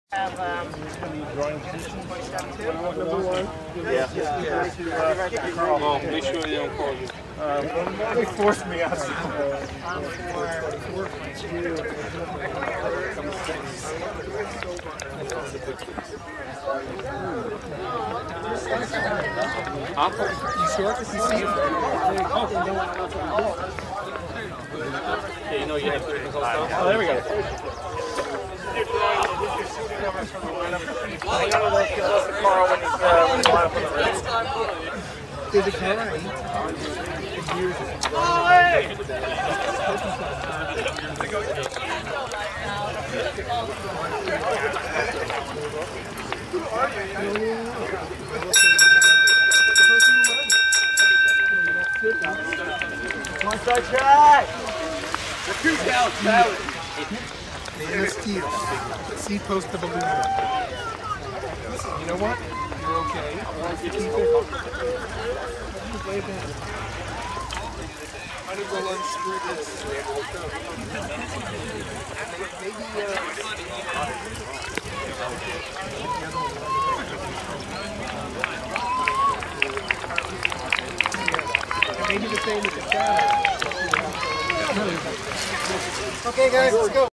Have number one. Yeah. Well, make sure they don't call you. They forced me out. You sure? You see it? Yeah, you know you have to. Oh, there we go. There's a car One side track! The steel. Seat post of aluminum. You know what? You're okay. Keep it. Way down. Might as well unscrew this. Maybe the same with the shadow. Okay guys, let's go.